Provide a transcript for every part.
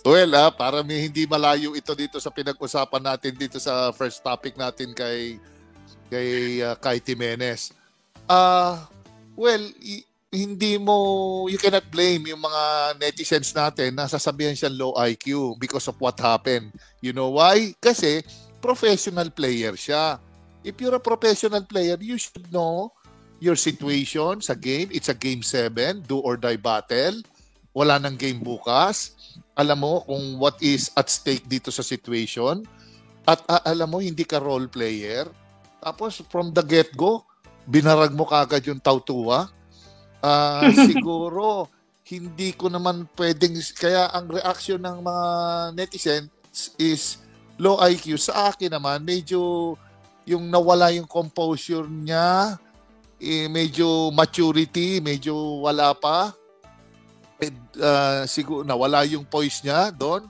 Well, para may hindi malayo ito dito sa pinag-usapan natin dito sa first topic natin kay Jimenez. Well, hindi mo, you cannot blame yung mga netizens natin na sasabihan siyang low IQ because of what happened. You know why? Kasi professional player siya. If you're a professional player, you should know your situation sa game. It's a game 7, do or die battle. Wala nang game bukas. Alam mo kung what is at stake dito sa situation. At alam mo, hindi ka role player. Tapos from the get-go, binarag mo kagad yung tautuwa. Siguro, hindi ko naman pwedeng, kaya ang reaction ng mga netizens is low IQ. Sa akin naman, medyo yung nawala yung composure niya, medyo maturity, medyo wala pa. Siguro nawala yung poise niya doon.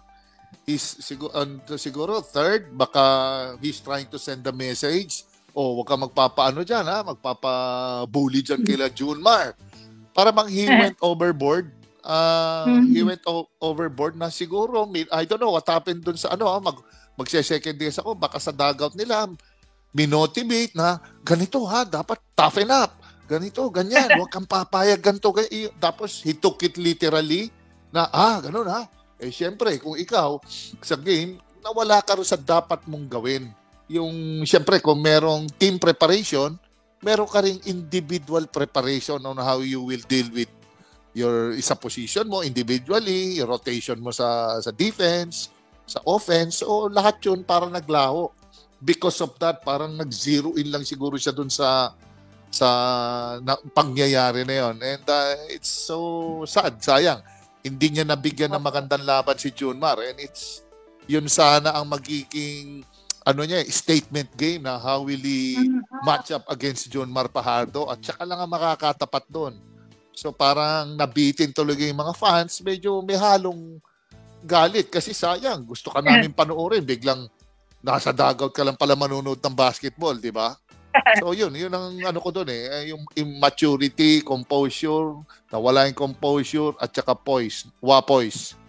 Siguro third, baka he's trying to send a message. Wag ka magpapaano dyan, magpapabully dyan kila Junmar. Para bang he went overboard. He went overboard na siguro. I don't know what happened dun sa magse-second days ako. Baka sa dugout nila, minotivate na ganito dapat toughen up. Ganito, ganyan. Huwag kang papayag ganito. Tapos he took it literally na ganun syempre, kung ikaw sa game, nawala ka rin sa dapat mong gawin. Yung, syempre, kung merong team preparation, meron ka rin individual preparation on how you will deal with your isa position mo individually, your rotation mo sa defense, sa offense, lahat yun para naglaho. Because of that, parang nag-zero in lang siguro siya dun sa pangyayari na yun. And it's so sad, sayang. Hindi niya nabigyan ng magandang laban si Junmar. And yun sana ang magiging statement game na how will he match up against Junmar Fajardo at saka lang ang makakatapat doon. So parang nabitin tuloy yung mga fans, medyo may halong galit kasi sayang, gusto ka namin panoorin, biglang nasa dugout ka lang pala manonood ng basketball, di ba? So yun ang ko doon yung immaturity, composure, nawala yung composure at saka poise, poise.